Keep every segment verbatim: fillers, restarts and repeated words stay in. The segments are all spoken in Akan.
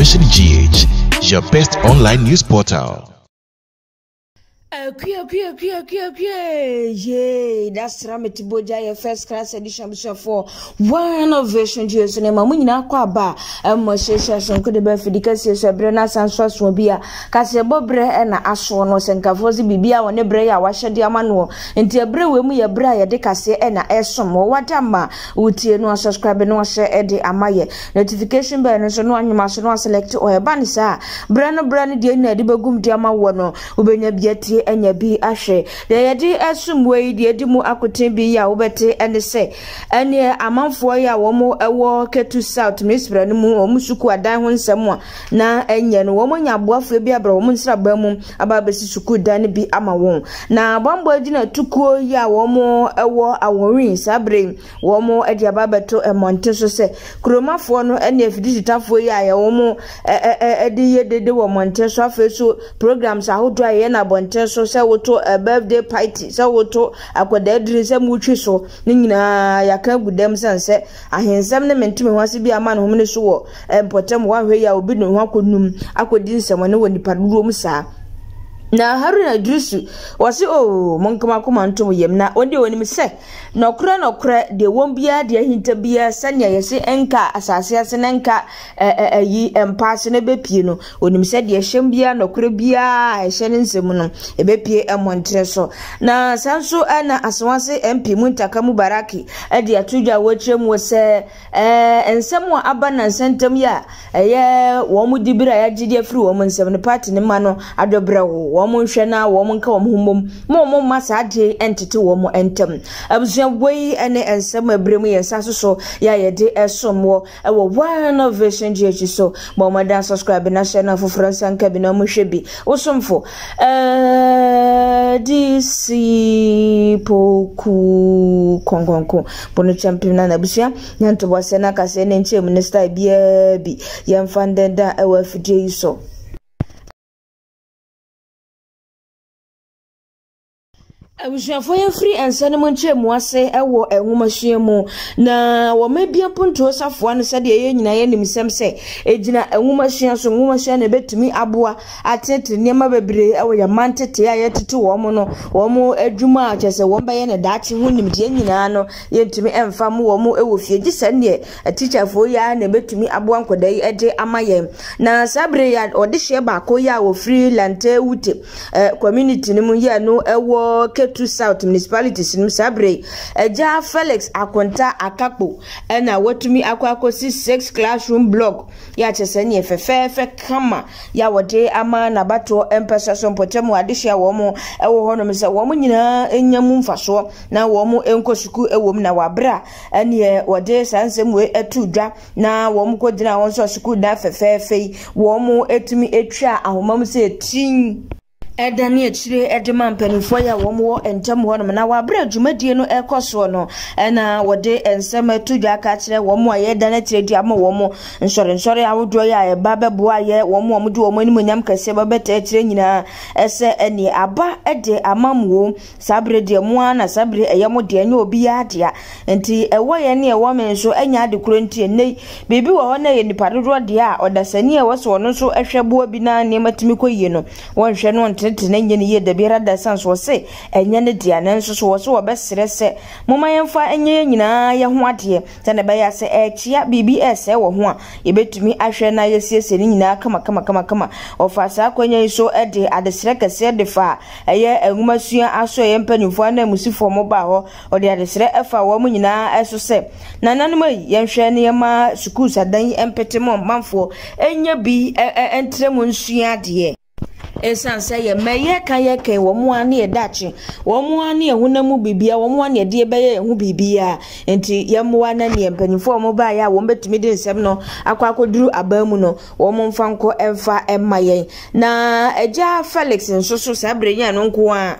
Vision G H, your best online news portal. Queer, queer, queer, queer, queer. Yay, that's Rameti Boja, your first class edition for one of Vision G H. And Mamina Quaba, and Moshe could be for the case of Brena Sanswas Mobia, Cassia Bobre and Ashwan and Cavosi Bibia, when a brea, washer diamano, and Tia Brew, we a brea, de Cassia and a Essom, or what ama, would you no subscribe and no share Eddie Amaye. Notification bell, so no one must not select or a banisa. Brana Brandy, dear Nedibagum Diama Wano, Ubena Bieti. Enya bi ahwe de yedi asumwe de yedi mu akoten bi ya wobete ene se ene amanfo ya wo mo ewo ketu south misbra no mu omusuku adan ho nsem na enye no wo mo nyaboafo bi abra wo mo nsra ba mu aba besi suku dan bi ama won na bambo agina tukuo ya wo mo ewo aworin sabre wo mo edi ababeto emonte so se kromafo no ene afiditafo ya ya wo mo edi yedede wo monte so afeso programs ahodo aye na bonte so say woto a birthday party say woto akwada IDDRISU mutwe so ni nyina yaka gudam sanse ahensem ne mentime hwase bi ama no homne so wo empotem wa hwe ya obi no ho akonum akodi nsem ne woni paduro mu saa na haruna IDDRISU wasi o monkama kuma ntom yem na onde woni mi se no kra no kra de won bia de ahinta bia sanya yesi enka asase ase nenka ayi empase ne bepie no woni mi se de hyem bia no kra bia ehye ne nsem no ebepie emontre so na sanso ana aswanse M P MUNTAKA Mubaraki e de atudwa wotrem wo se eh ensem wa aba na sentem ya eye wo mu dibira ya gide afri wo mu nsem ne party ne ma no adobra wo wo hwe na wo nka wo humom mo mo masa ade entete wo mo entem abusua wei ene ensem abremu yensa so ya yede esomwo e wo one of Vision G H so mo mada subscribe na share na foforo sanka bi na mo hwe bi osomfo eh disi poku kongonko bono champion na abusua nyanto bo se na kase ne nche minister bia bi yemfandenda e wa fidie so abusua ya free ansane monche muase ewo enwumasua mu na wo mebia ponto safo an se de ye nyina ye nimsem se ejina enwumasua so enwumasua na betumi aboa atete niema bebre ewo ya mantete ya yetete wo mo no wo mo adwuma a chese wo baye na dachi hu nimde nyina no yetumi emfa mo wo mo ewo fie gisa ne teacher fo ya na betumi aboa nkodai ede amaye na sabre ya ode hye ba ko ya wo free lante wute community ni mu ya no ewo to South municipalities in Sabre eja Felix akonta akakpo ena watumi akwakosi six classroom block ya chesenie fefefe kama ya wode ama na bato empesa so mpotemu adihia wo mo ewo hono mse wo mo nyina enyamu mfaso na wo mo enkosuku ewo m na wabra ene wode sansem we etudwa na wo mo kodina won so suku da fefefe wo mo etumi etwa ahomam se tin edani echire edema mpanifo ya womo entam ho no na wabra adwumadie no ekoso no na wode ensem atudwa ka kire womo aye dana tiredi ama womo nsore nsore awodo ya e ba bebo aye womo womo de womo anim nyam kase ba beta kire nyina ese eni aba ede amamwo sabre de mo na sabre eyamo de anya obi ya dia enti ewo ye ne ewo men so anya ade kuro ntie nei bibi wo ho na ye nipa dodo de a odasani e woso wono so ehwebo bi na ne matimi koyie no wonhwe no tene nyene ye da biara da sans wo se enye ne dia na nso so wo so wo besere se moma yemfa enye nyina ye ho ade tane ba ya se echia B B S e wo ho a ye betumi ahwe na ye siese ni nyina kama kama kama kama ofasa akwanya so ede adesere kase de fa eye enwumasua aso ye mpanifo na musifo mo ba ho ode adesere efa wo mu nyina eso se na nanum ye hwe ne ma schools adan empetemo manfo enye bi entremu nsua de esan say ye meye kan ye kan wo mo ane e dachi wo mo ane ehunamu bibia wo mo ane de be ye hu bibia enti ye mo ane ne mpanifo mo ba ya wo betumi de nsem no akwa akoduru abamu no wo mo mfa nko emfa emma ye na eja Felix nso so sabre nya no nko a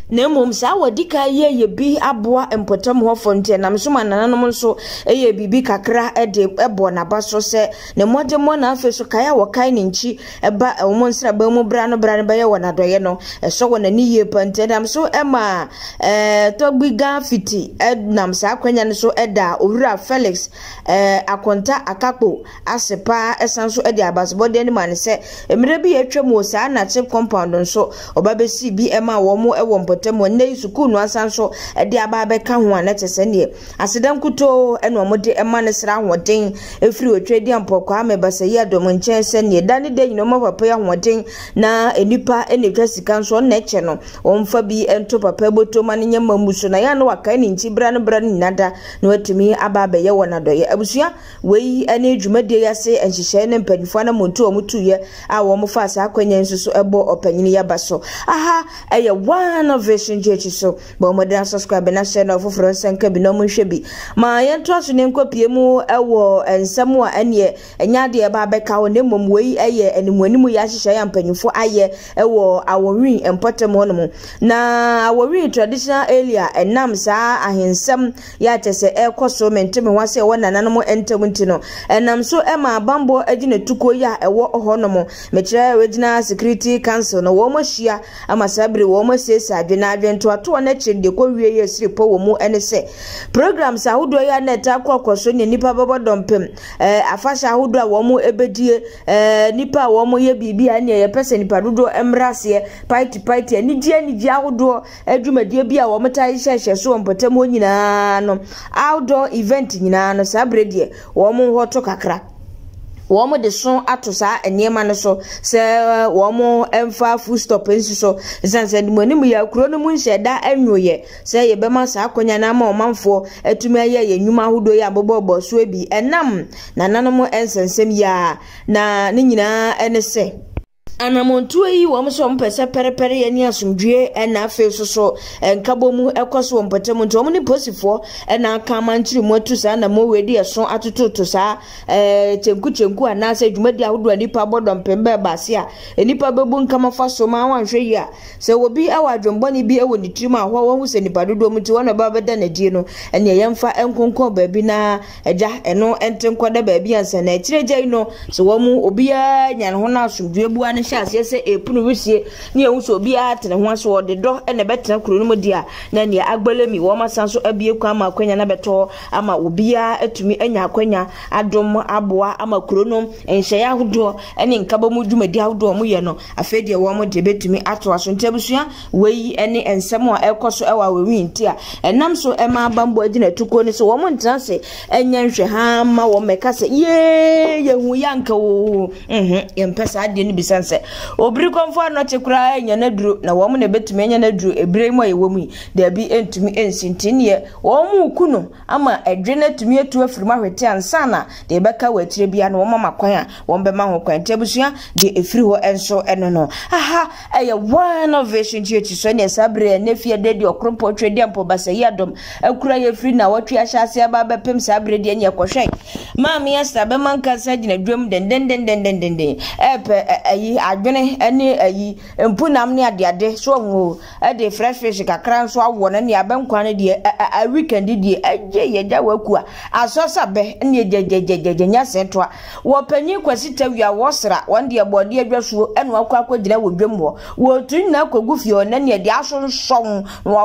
Nemum sa wadika ye ye bi aboa empotam ho fonte nam so manananom so eye bibi kakra e de ebo na baso se ne mode mo na afi so kaya wakai ne nchi eba omo nsra ba mu bra no bra ne ba ye wona doye no so wona ni ye pante nam so ema eh to gbiga fiti e nam sa akwanya ne so eda owura Felix eh akonta akakpo asepa esanso e de abasbo de ni man se emre bi etwam o sa na chip compound nso obabesi bi ema wo mo e wo temo ne suku no asanso e de aba be ka ho ana tese ne asedan kuto eno mode ema ne sra hoden efiri otwedi ampokwa me basayi adom nchen se ne dane de nyino ma papa ya hoden na enipa ene twa sika nso na eche no omfa bi ento papa boto ma ne nyama muso na ya no waka ne nti bra ne bra ne nada na watumi aba be ye wona doye abusua wei ene dwumade ya se enhihye ne mpanifo na monto omutuye a wo mo fa asa akwanya nso so ebo opanyini ya baso aha eye one of vision jechi so bo modern subscribe na share na ofoforo senka bi no mo hwe bi ma yento aso ne nkopie mu ewo ensam a ene enya de eba beka wo ne mom wei eye animuanimu ya hihye ya mpanyifo aye ewo awori empotem hono na awori traditional area enam sa ahensam ya tese ekoso menteme wase wona nanom entam ntino enam so ema bambo agina tuko ya ewo hono mo mekyerɛ regional security council no wo mo hia amasabre wo mo sesa adwena adwento ato na kyerede ko wie ye siripo wo mu ene se programs ahodo ya na ta kwakoso ne nipa bobodompem eh afasha ahodo a wo mo ebedie eh nipa wo mo ye bibia ne ye pese nipa dodo emrase party party ani die ani die ahodo adwumadie bia wo mo tai hyehye so mpotam onyina no outdoor event nyina no sabre die wo mo hoto kakra womo de son atosa enema no so se womo emfa full stop ensi so zanse de monimu ya kuro no mu nheda anwoye se ye bema sa akonya na ma omanfo atumi aye ye nyuma hodo ya bobobo so ebi enam na nanom ensensem ya na ne nyina ene se anamontu yi wo mso mpese perepere ye ni asumdwe na afi so so enkabomu ekoso mpatem nto mo ni posifo na aka mantiri mo atu sa na mo wedi eso atototo sa eh chenku chenku anase adwumadi ahodo nipa bodom pembe base a nipa bebu nkama fa so ma wanhwe yi a se obi awadwombo ni bi ewo ni tirim a ho wo se nipa dodo mu ti wona ba beda na die no ene yemfa enkonko baabi na eja eno entenkoda baabi ansa na kireje no so wo mu obi a nya ho na asumdwe bua ne hyase se epunu wisie ne ehunso obi a tene ho aso ode do ene betena kuro no mu dia na ne agbalemi wo masanso abie kwa ma akwanya na beto ama obi a atumi anya akwanya adom aboa ama kuro no enhye ya hodo ene nkaba mu dwumadi ahodo mu ye no afedie wo mo de betumi ato aso ntabusua wei ene ensem a ekoso ewa wewi nti a enam so ema bambo agina tuko ne so wo mo ntanse enya nhwe ha ma wo meka se ye ye hu yanka wo mhm yempesa ade ni bisanse obiri konfo no chekura enya na duro na wo mo ne betumi enya na duro ebire mo ye wo mu da bi entumi ensintiniye wo mu kuno ama edwe na tumi etu afirima hwete ansana de beka watire bia no wo mama kwan a wo bema ho kwan tabusua de efiri ho enso eno no aha eye one of vision church so ne sabre ne fie de de okrompo twedi ampo basayi adom akura ye free na watwe ahyase aba bepem sabre de enya kohwen maami esta be manka sagina dwom den den den den den den epe ayi adwene ene ayi empunam ne ade ade so wo e de fresh fish kakra so awo na ne abankwan de a weekend de aje ye ja wakua asosa be ne jejejeje nya setwa wo panyi kwasi tawia wo sra wonde abode adwaso eno akwa akogina wo dwom wo wo tun na kogu fie na ne de aso nson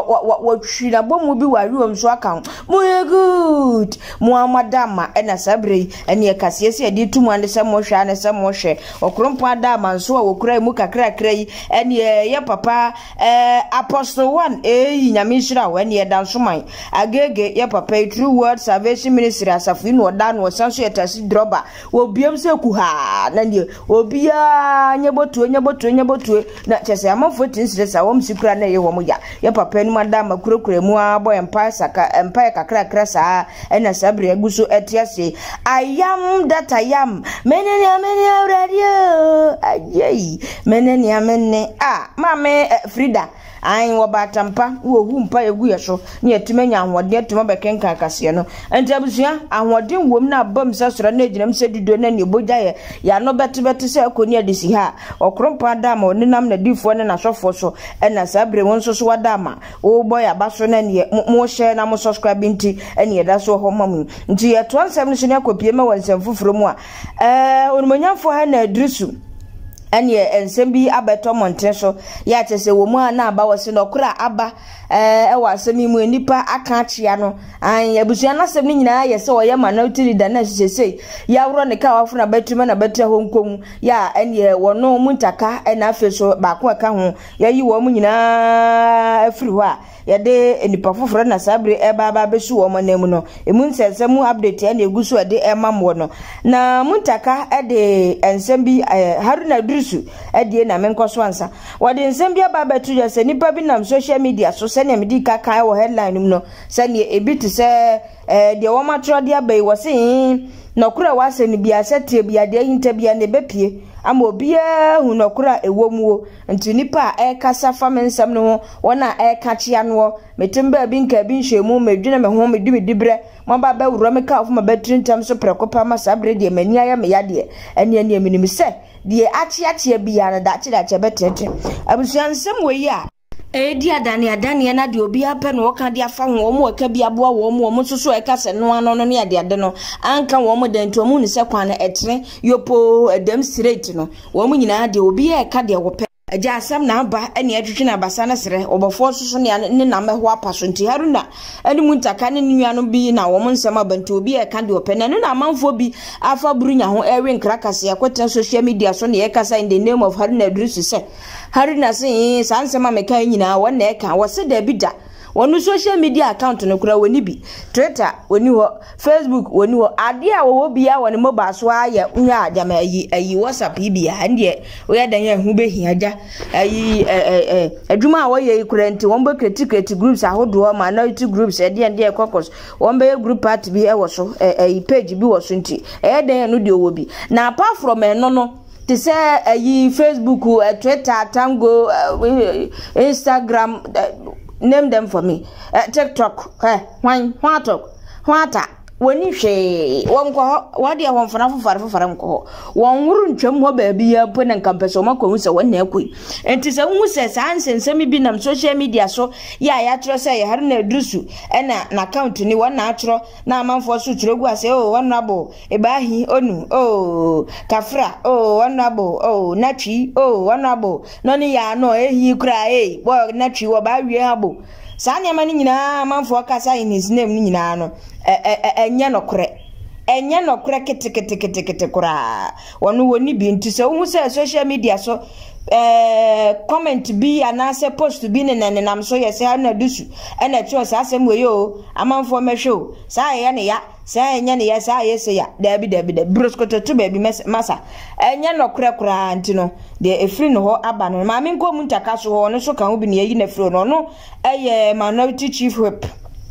wo twira bomu bi wa riwom so aka mo good mo amadama ena sabre ene kasiese de tumu ande se mo hwa ne se mo hwe okrompo adama nso wo kura mu kakra krai ene ye papa eh apostle one eh nyame hira wo ene dansoman agege ye papa true word salvation ministry asafu no da no sanso yetasi droba wo biam se ku ha na ne obia nyebotu nyebotu nyebotu na chese amafo tinsire sa wo msikura na ye wo mu ya ye papa nu adama kurakura mu abo empire saka empire kakra kra sa ena sabre aguso etiase I am that I am menene amene radio ayei menene amene ah mame Frida an wo batampa wo hu mpa egu ye so ne etumanya ahwode etuma bekenka kase no enti abusua ahwode wom na bam sasora na ejinam se dido na ne bogya ye ya no bete bete se akoni adisi ha okrompa dama onenam na difo ne na sofo so ena sabre won so so wadama wo boy abaso na ne mo share na mo subscribe nti ene yeda so ho mamu nti ye to ansem no so ne akopie ma wansem fufuro mu a eh onumonyafo ha na idrisu ene ensem bi abeto monte so ya chese wo mu na aba wose no kura aba eh e wasemi mu nipa aka achia no an abusua na sem ni nyina ye se oye ma na utili da na sesei ya woro ne ka wafuna batuma na batra ho nkom ya ene wono muntaka ena afeso ba ko aka ho ya yi wo mu nyina afiri ho a ya de nipa foforo na sabre e ba ba besu wo manam no emu nsensem update ene egusu e de e mamwo no na muntaka e de ensem bi haruna idrisu e de na menkoso ansa wode ensem bi aba batu ya se nipa bi nam social media so se ne medi kaka wo headline no se ne ebiti se eh de wo matro de abai wo se nokura wase ne bia sete bia de hinta bia ne bepie ama obia hu nokura ewomuo nti nipa e kasa famensam no wona e kachia no metimba bi nka bi nhwemu medwene me ho medimi dibre mo ba ba wuro me ka ofuma batrintam so prekopa ma sabre de mani aya me yade ene ene minim se de achi achi bia na da chi da che betete abusuansem we ya e di adane adane na de obi ape no ka de afa ho mo ka bi aboa wo mo mo soso e ka se no ano no ne ade ade no anka wo mo danto mu ne se kwan na etre yopo edam straight no wo mo nyina de obi e ka de wo pe aja asam na aba ene atwetwe na basa na sere obofo soso ne ne na meho apaso nti haruna ene muntaka ne nuano bi na wo mo nsem abanto obi e ka de wo pe na ne na amanfo bi afa burunya ho ewe nkrakase akwata social media so ne e kasa in the name of haruna idrisu se haruna se sansema meka nyina wona e ka wo se da bi da wonu social media account no kura woni bi Twitter woni ho Facebook woni ho ade a wo bia woni mobile so aye nya adama ayi ayi WhatsApp bia ande wo ya dan ya hu be hiaja ayi eh eh adwuma a wo ye kura nti won be create create groups ahodo ma na YouTube groups e de de kokos won be group party bi e wo so eh page bi wo so nti e dan ya no de wo bi na apart from eno no to say ayi Facebook Twitter Tango Instagram name them for me. Uh, TikTok, eh, why, what talk, what woni hwe wonko wade ho mfana fofare fofare nko won wuru ntwam ho baabi ya po na nkampeso makonu se won na akui enti se hu se sansensem bi nam social media so ya ya tro se ya haruna idrisu ena na account ni won na atro na amanfo so twiregu ase o wonabo ebahi onu o kafra o wonabo o natwi o wonabo no ni ya no ehi kura eh bo natwi wo ba wie abo Sanya mani nyina manfo kasa in his name nyina no enye nokre enye nokre kete kete kete kete kura wonu woni bi nti se hu se social media so eh comment bi anase post bi ne ne nam so yese ha na dusu ena tro sa asem we yo amanfo mehwe sa ye ne ya sa enye ne ya sa yese ya dabi dabi da broskoto to baby masa enye nokre kura nti no de efri no ho aba no ma me nko muntaka so ho no so kan obi ne yi na fri no no eye minority chief whip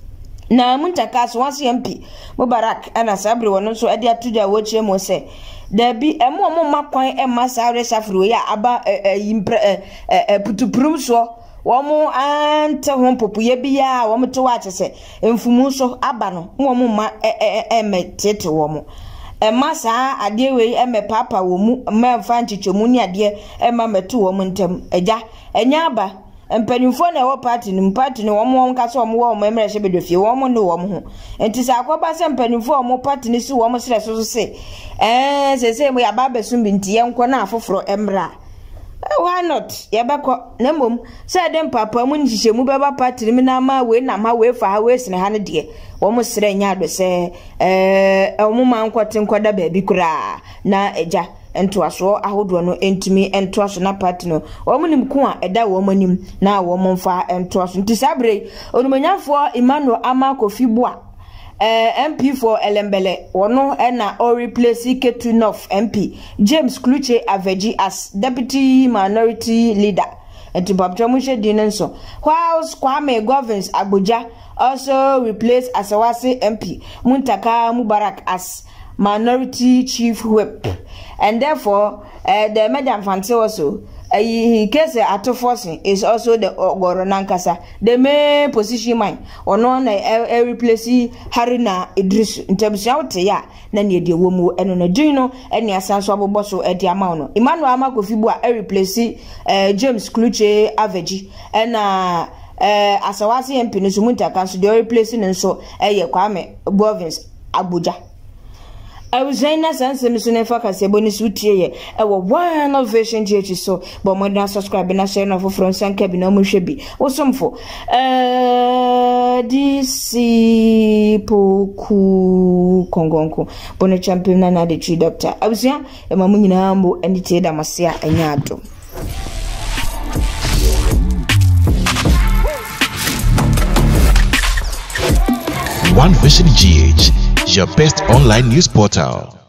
na muntaka so wase M P Mubarak ana sabre wono so ade atuja wo chie mo se dabi emo mo makwan e masare safri ya aba impre putuprum so wo mo ante ho popuye bia wo mo to wa chese emfumu so aba no wo mo ma emetete wo mo e masa ade we eme papa wo mu memfa nchichomu ni ade e ma metu wo mo ntem eja enya aba empanimfo na wo party ni party ni wo mo nka so mo wo mo emre hye bedofie wo mo ne wo mo ho enti sa akoba se empanimfo mo party ni si wo mo sere so so se eh se se mo ya ba besum bi nti yenko na afoforo emra why not ya bako na mom se dem papa mu nhihye mu beba party ni na ma we na ma we fa ha we sine ha ne de wo mo sere nya do se eh wo ma nkote nkoda ba bi kura na eja ento aso ahodo no entimi ento aso na party no wo munim ko a eda wo manim na wo momfa ento aso nti sabre onumanyafo Emmanuel Amakofibua eh M P for Elembele wono na o replace Ketu North M P James Kluche Aveji as deputy minority leader enti babjamushe dinenso whilst Kwame Govins Abuja also replaced Asawase M P Muntaka Mubarak as minority chief whip, and therefore uh, the Madam Fancy also uh, case ato forcing is also the Ogoro Nankasa. The main position mine or non a replace Haruna Idrisu in terms of ya nani de womu and on a dino and ya sanso bosso at the amount. Emmanuel Amako Fibua a replace James Cluche Aveji and uh uh Asawasi and Pinusumuntaka so they replacing and so a Kwame Bovins Abuja. I was saying that since the Missouri Focus, a bonus with ye, a one of vision G so, but more than subscribing a share of France and cabin no should be, or some for uh, this Poku Kongonko, Bonnet champion and the tree doctor. I was young, a mamuna ambo and the Teda Masia and Yato. One Vision G H, your best online news portal.